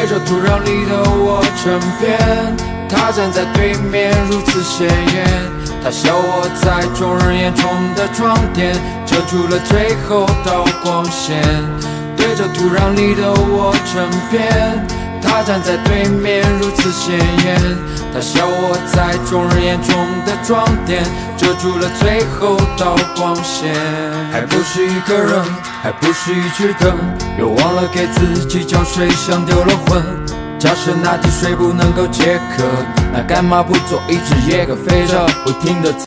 对着土壤里的我成片。他站在对面，如此显眼。他笑我在众人眼中的装点，遮住了最后道光线。对着土壤里的我成片。他站在对面，如此显眼。他笑我在众人眼中的装点，遮住了最后道光线。还不是一个人，还不是一只灯，又忘了给自己浇水，像丢了魂。假设那滴水不能够解渴，那干嘛不做一只野鸽，飞着不停地